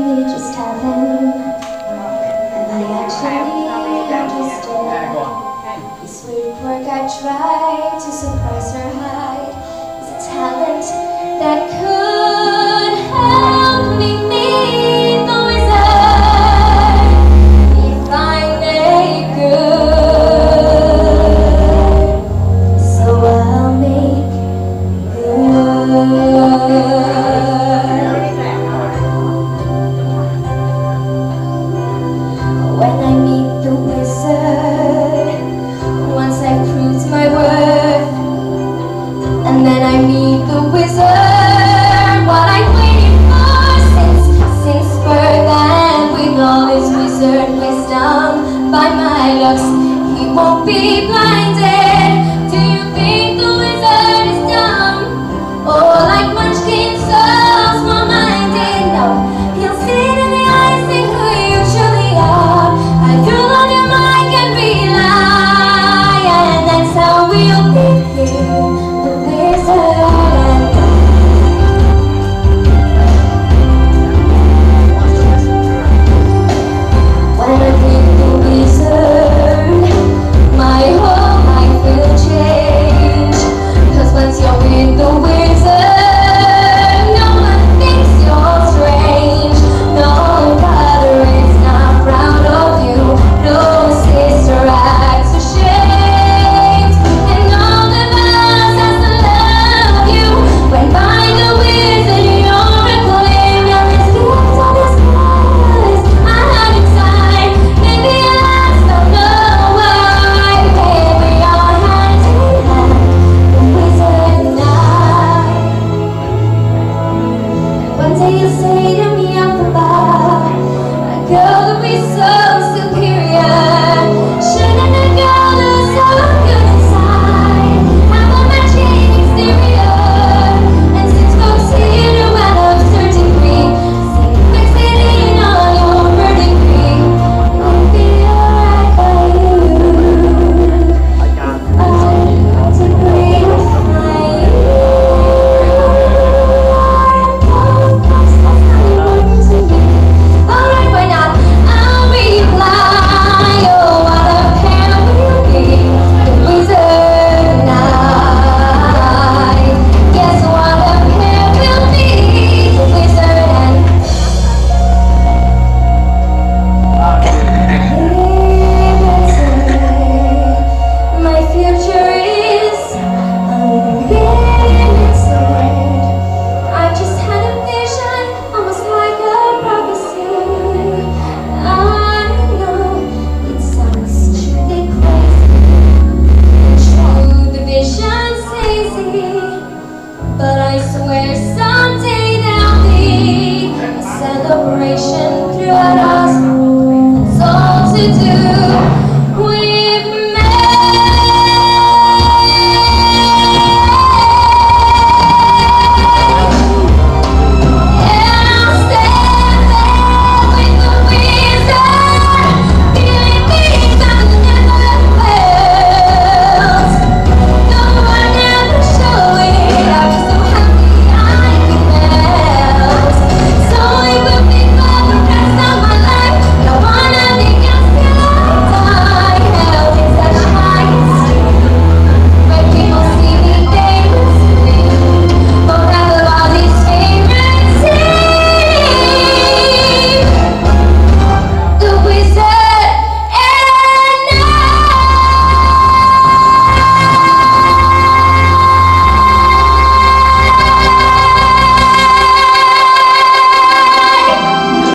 really just happen. And I actually understood. This weird quirk I tried to surprise her hide is a talent that could help me meet the wizard if I make good. So I'll make good. When I meet the wizard, once I've proved my worth, and then I meet the wizard, what I've waited for since birth, and with all his wizard wisdom, by my looks, he won't be blinded. Do you think the wizard is dumb? Or like Munchkin, so small-minded? No, he'll see it in the eyes, see who you truly are. I do love your mind can rely, and that's how we'll begin. The wizard and I. When I meet the wizard, my whole life will change. 'Cause once you're with the wizard, no one thinks you're strange. No father is not proud of you. No sister acts ashamed. And all the vows has to love you. When by the wizard you're reclaimed. Now this gift of his colors I had inside. Maybe I don't know why. Baby, we are hand in hand, the wizard and I. One day you'll say to me up above, a girl will be so superior. Shouldn't a girl look so good inside? Have a matching exterior. And since folks here know I love certain free, seem fixated on your verdigris, it won't be alright for you. I disagree with my alright, why not? I'll reply. Oh, what a pair we'll be, the wizard and I. Guess what a pair we'll be, the wizard and my future is unlimited. I just had a vision, almost like a prophecy. I know it sounds truly crazy, true, the vision's hazy, but I swear someday there'll be a celebration throughout our